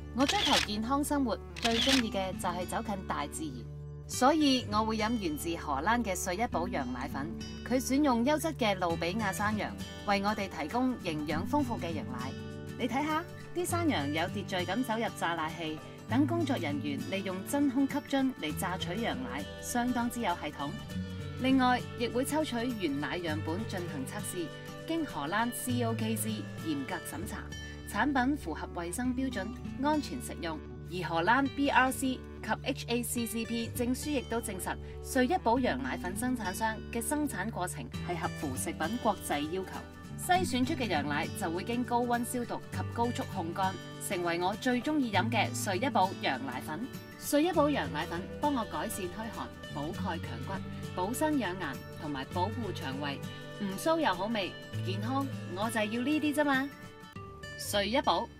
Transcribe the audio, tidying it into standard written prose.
我追求健康生活，最中意嘅就係走近大自然，所以我會飲源自荷蘭嘅瑞一寶羊奶粉。佢選用優質嘅路比亞山羊，為我哋提供營養豐富嘅羊奶。你睇下，啲山羊有秩序咁走入榨奶器，等工作人員利用真空吸樽嚟榨取羊奶，相當之有系統。另外，亦會抽取原奶樣本進行測試，經荷蘭 COKZ 嚴格審查，產品符合衛生標準，安全食用。而荷蘭 BRC 及 HACCP 證書亦都證實，瑞一寶羊奶粉生產商嘅生產過程係合乎食品國際要求。篩選出嘅羊奶就會經高溫消毒及高速烘乾，成為我最中意飲嘅瑞一寶羊奶粉。瑞一寶羊奶粉幫我改善驅寒、補鈣強骨、補身養顏同埋保護腸胃，唔騷又好味，健康我就係要呢啲啫嘛。瑞一寶。